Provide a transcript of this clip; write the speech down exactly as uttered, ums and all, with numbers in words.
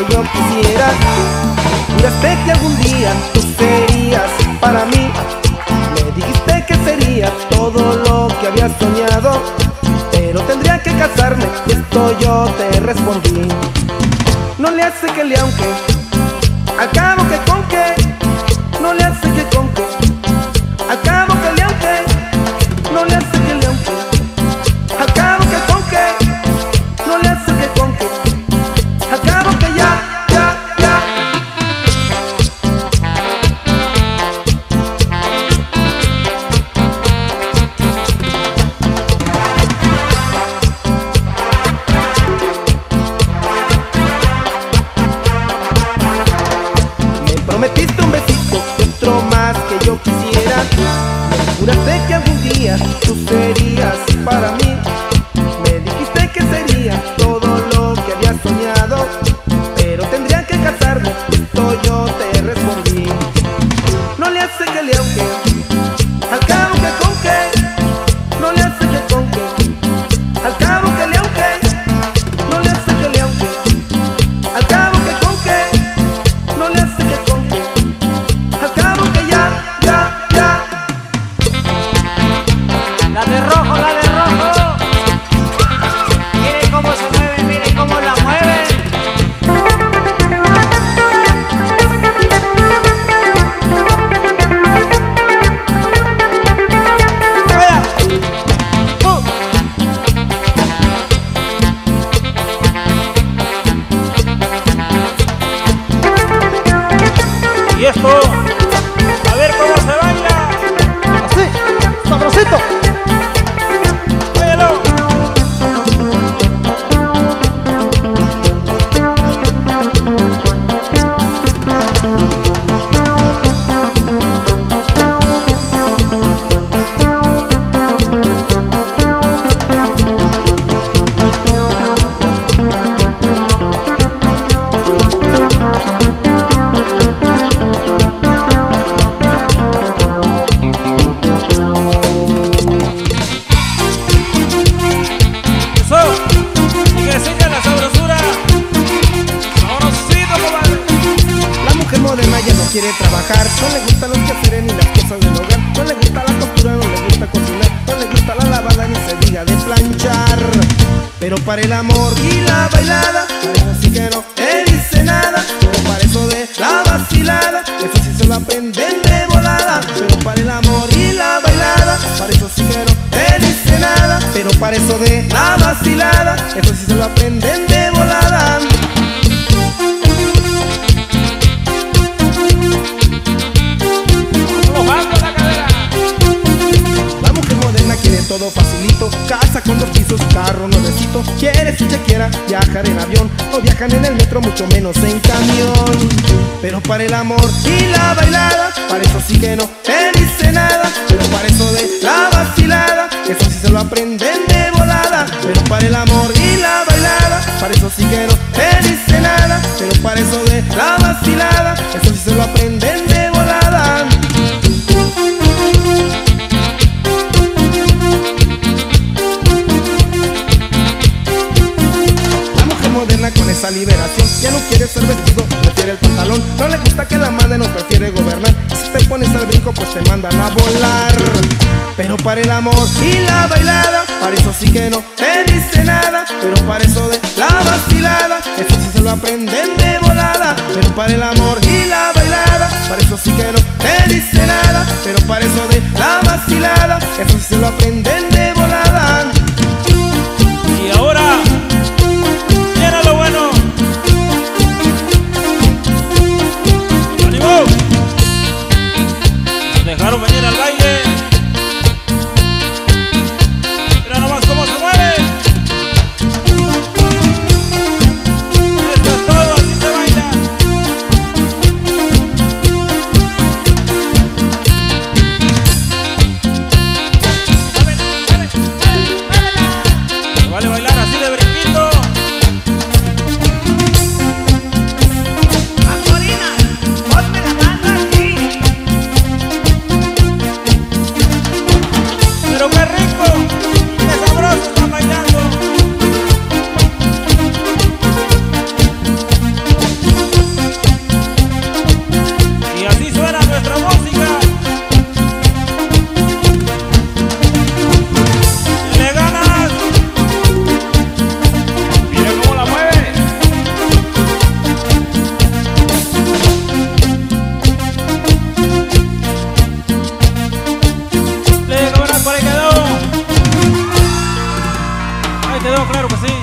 que yo quisiera. Juraste que algún día tú serías para mí. Me dijiste que sería todo lo que había soñado, pero tendría que casarme, y esto yo te respondí. No le hace que le aunque, al cabo que con que. No le hace que con que, al cabo que le aunque. No le hace que le aunque, al cabo que con que. No le hace que con que, al cabo que ya, ya, ya. Me prometiste un besito, otro más que yo quisiera. Me juraste que algún día tú serías para mí. Me dijiste que sería todo lo que había soñado, pero tendría que casarme, esto yo te respondí. No le hace que le aunque, al cabo que con que. No le hace que con que, al cabo que le aunque. No le hace que le aunque, al cabo que con que. No le hace que con que, al cabo que ya, ya, ya. La de rojo, la de rojo. Miren cómo se mueve, miren cómo la mueve. ¡Vaya! ¡Uh! Y esto, a ver cómo se baila. Así, sabrosito. Óyelo. Eso, y que siga la sabrosura. Sabrosito, compadre. La mujer moderna ya no quiere trabajar, no le gustan los quehaceres ni las cosas del hogar. No le gusta la costura, no le gusta cocinar, no le gusta la lavada ni se diga de planchar. Pero para el amor y la bailada, así que no te dice nada. Pero para eso de la vacilada, eso sí se lo aprenden de volada. Pero para el amor y la bailada, para eso sí que no te dice nada. Pero para eso de la vacilada, eso sí se lo aprenden de volada. Mojando la cadera. La mujer moderna quiere todo facilito, casa con dos pisos, carro nuevecito. Quiere si quiera viajar en avión, no viajan en el metro, mucho menos en camión. Pero para el amor y la bailada, para eso sí que no te dice nada. Pero para eso de la vacilada, eso sí se lo aprenden de volada. Pero para el amor y la bailada, para eso sí que no te dice nada. Pero para eso de la vacilada, eso sí se lo aprenden de volada. La mujer moderna con esa liberación ya no quiere ser vestido, prefiere el pantalón. No le gusta que la manden, no prefiere gobernar. Si te pones al brinco pues te mandan a volar. Pero para el amor y la bailada, para eso sí que no te dice nada. Pero para eso de la vacilada, eso sí se lo aprenden de volada. Pero para el amor y la bailada, para eso sí que no te dice nada. Pero para eso de la vacilada, eso sí se lo aprenden de volada. Y ahora, mira lo bueno. ¡Ánimo! Nos dejaron venir al baile. Mira nomás cómo se mueve. Esto es todo, así se baila. A ver. claro que sí.